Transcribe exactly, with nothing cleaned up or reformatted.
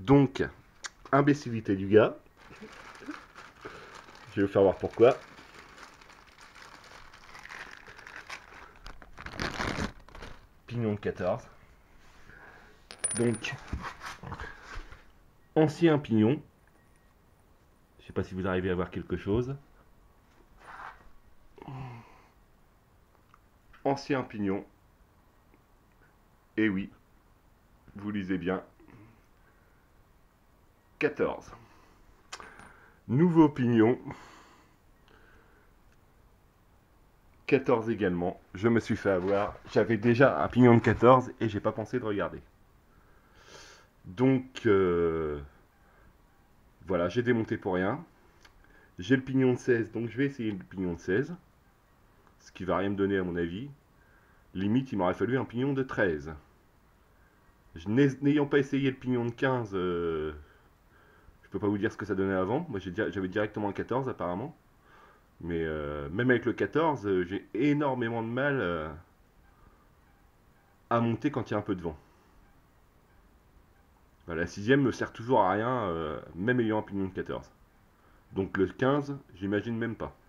Donc, imbécilité du gars. Je vais vous faire voir pourquoi. Pignon de quatorze. Donc, ancien pignon. Je sais pas si vous arrivez à voir quelque chose. Ancien pignon. Et oui, vous lisez bien. quatorze. Nouveau pignon. quatorze également. Je me suis fait avoir. J'avais déjà un pignon de quatorze et j'ai pas pensé de regarder. Donc, euh, voilà, j'ai démonté pour rien. J'ai le pignon de seize, donc je vais essayer le pignon de seize. Ce qui va rien me donner à mon avis. Limite, il m'aurait fallu un pignon de treize. N'ayant pas essayé le pignon de quinze, euh, je peux pas vous dire ce que ça donnait avant. Moi, j'avais directement un quatorze apparemment. Mais euh, même avec le quatorze, euh, j'ai énormément de mal euh, à monter quand il y a un peu de vent. Voilà, la sixième me sert toujours à rien, euh, même ayant un pignon de quatorze. Donc le quinze, j'imagine même pas.